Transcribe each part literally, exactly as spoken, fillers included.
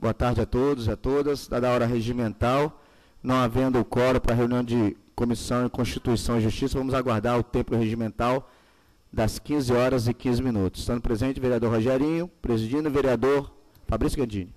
Boa tarde a todos e a todas. Dada a hora regimental, não havendo o quórum para a reunião de Comissão de Constituição e Justiça, vamos aguardar o tempo regimental das quinze horas e quinze minutos. Estando presente o vereador Rogerinho, presidindo o vereador Fabrício Gandini.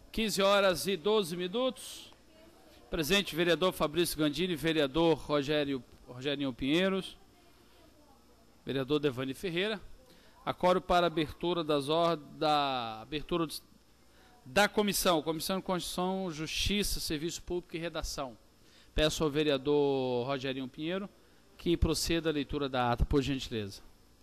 quinze horas e doze minutos. Presente vereador Fabrício Gandini, vereador Rogério, Rogerinho Pinheiros, vereador Devani Ferreira. Acoro para abertura das ordens da abertura dos, da comissão, Comissão de Constituição, Justiça, Serviço Público e Redação. Peço ao vereador Rogerinho Pinheiro que proceda a leitura da ata, por gentileza.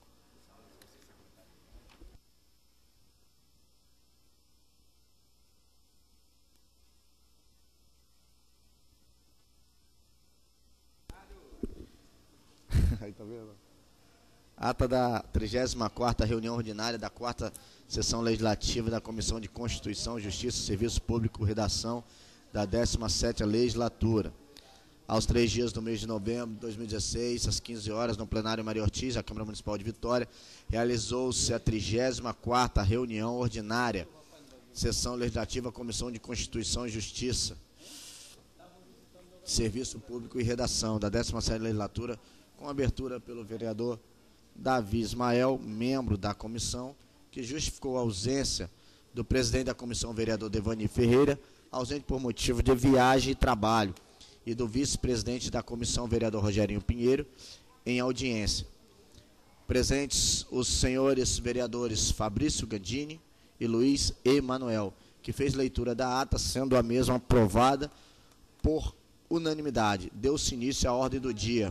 Aí, tá vendo? Ata da trigésima quarta reunião ordinária da quarta sessão legislativa da Comissão de Constituição, Justiça, Serviço Público e Redação da décima sétima legislatura. Aos três dias do mês de novembro de dois mil e dezesseis, às quinze horas, no plenário Maria Ortiz, a Câmara Municipal de Vitória, realizou-se a trigésima quarta reunião ordinária, sessão legislativa, Comissão de Constituição e Justiça, Serviço Público e Redação da décima sétima legislatura, com abertura pelo vereador Davi Ismael, membro da comissão, que justificou a ausência do presidente da comissão, vereador Devani Ferreira, ausente por motivo de viagem e trabalho, e do vice-presidente da comissão, vereador Rogerinho Pinheiro, em audiência. Presentes os senhores vereadores Fabrício Gandini e Luiz Emanuel, que fez leitura da ata, sendo a mesma aprovada por unanimidade. Deu-se início à ordem do dia.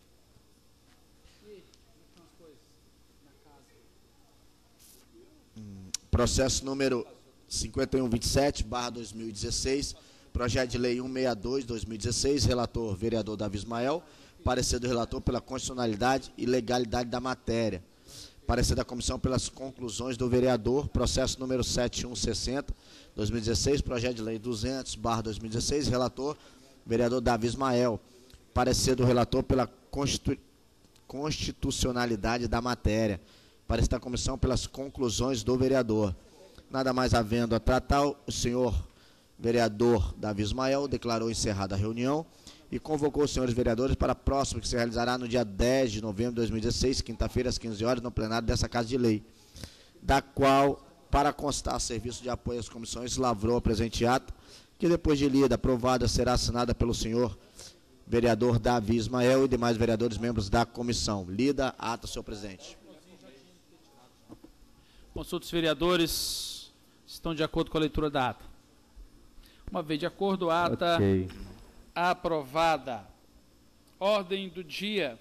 Processo número cinquenta e um vinte e sete, barra dois mil e dezesseis, projeto de lei cento e sessenta e dois, dois mil e dezesseis, relator vereador Davi Ismael, parecer do relator pela constitucionalidade e legalidade da matéria, parecer da comissão pelas conclusões do vereador, processo número setenta e um sessenta, dois mil e dezesseis, projeto de lei duzentos, barra dois mil e dezesseis, relator vereador Davi Ismael, parecer do relator pela constitu... constitucionalidade da matéria, parecer da comissão pelas conclusões do vereador. Nada mais havendo a tratar, o senhor vereador Davi Ismael declarou encerrada a reunião e convocou os senhores vereadores para a próxima, que se realizará no dia dez de novembro de dois mil e dezesseis, quinta-feira, às quinze horas, no plenário dessa Casa de Lei, da qual, para constar serviço de apoio às comissões, lavrou a presente ata, que depois de lida, aprovada, será assinada pelo senhor vereador Davi Ismael e demais vereadores membros da comissão. Lida a ata, senhor presidente. Consulta os vereadores, estão de acordo com a leitura da ata. Uma vez de acordo, a ata okay. Aprovada. Ordem do dia.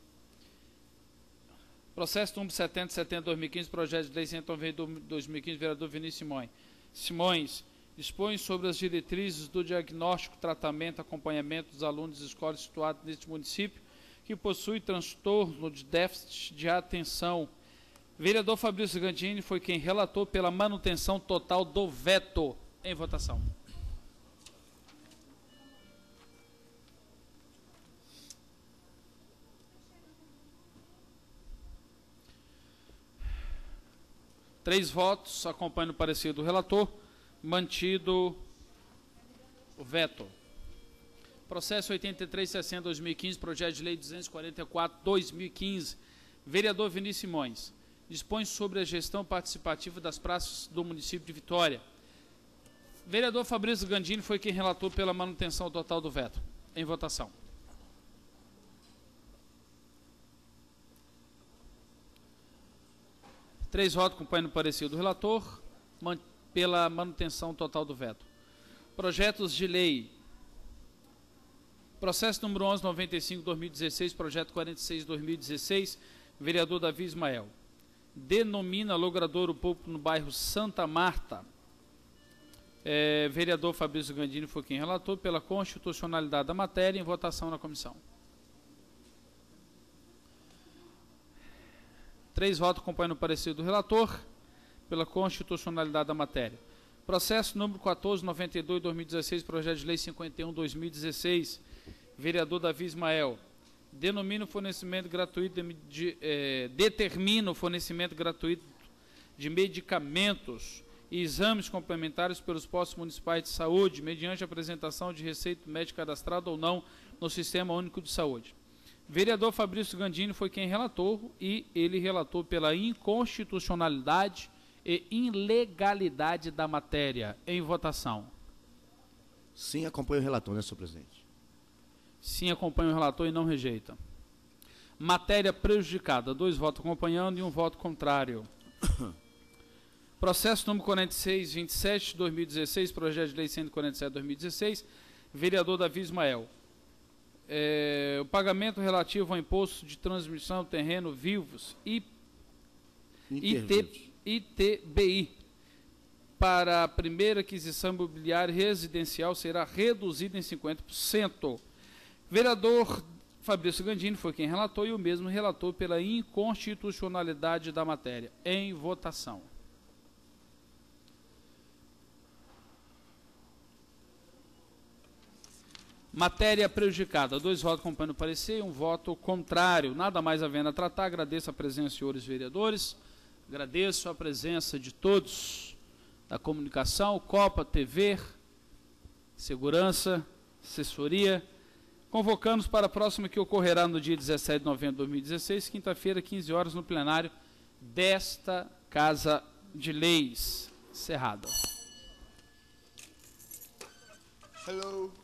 Processo número setenta, setenta, dois mil e quinze, projeto de lei cento e noventa, dois mil e quinze, vereador Vinícius Simões. Simões dispõe sobre as diretrizes do diagnóstico, tratamento, acompanhamento dos alunos de escolas situados neste município que possui transtorno de déficit de atenção. Vereador Fabrício Gandini foi quem relatou pela manutenção total do veto. Em votação. Três votos, acompanhando o parecer do relator, mantido o veto. Processo oitenta e três, sessenta, dois mil e quinze, projeto de lei duzentos e quarenta e quatro, dois mil e quinze. Vereador Vinícius Simões dispõe sobre a gestão participativa das praças do município de Vitória. Vereador Fabrício Gandini foi quem relatou pela manutenção total do veto. Em votação. Três votos acompanhando o parecer do relator man, pela manutenção total do veto. Projetos de lei. Processo número onze, noventa e cinco, dois mil e dezesseis, projeto quarenta e seis, dois mil e dezesseis, vereador Davi Ismael. Denomina logradouro público no bairro Santa Marta. É, vereador Fabrício Gandini foi quem relatou pela constitucionalidade da matéria. Em votação na comissão. Três votos acompanhando o parecer do relator pela constitucionalidade da matéria. Processo número quatorze, noventa e dois, dois mil e dezesseis, projeto de lei cinquenta e um, dois mil e dezesseis, vereador Davi Ismael. Denomina o fornecimento gratuito de, de, eh, determina o fornecimento gratuito de medicamentos e exames complementares pelos postos municipais de saúde, mediante apresentação de receita médica cadastrada ou não no Sistema Único de Saúde. Vereador Fabrício Gandini foi quem relatou e ele relatou pela inconstitucionalidade e ilegalidade da matéria. Em votação. Sim, acompanho o relator, né, senhor presidente? Sim, acompanha o relator e não rejeita. Matéria prejudicada, dois votos acompanhando e um voto contrário. Processo número quarenta e seis, vinte e sete, dois mil e dezesseis, projeto de lei cento e quarenta e sete, dois mil e dezesseis, vereador Davi Ismael. É, o pagamento relativo ao imposto de transmissão de terreno vivos e I T B I para a primeira aquisição imobiliária residencial será reduzido em cinquenta por cento. Vereador Fabrício Gandini foi quem relatou e o mesmo relatou pela inconstitucionalidade da matéria. Em votação. Matéria prejudicada. Dois votos acompanhando o parecer e um voto contrário. Nada mais havendo a tratar. Agradeço a presença dos senhores vereadores. Agradeço a presença de todos da comunicação, Copa, T V, segurança, assessoria. Convocamos para a próxima que ocorrerá no dia dezessete de novembro de dois mil e dezesseis, quinta-feira, quinze horas, no plenário desta Casa de Leis. Cerrado. Hello.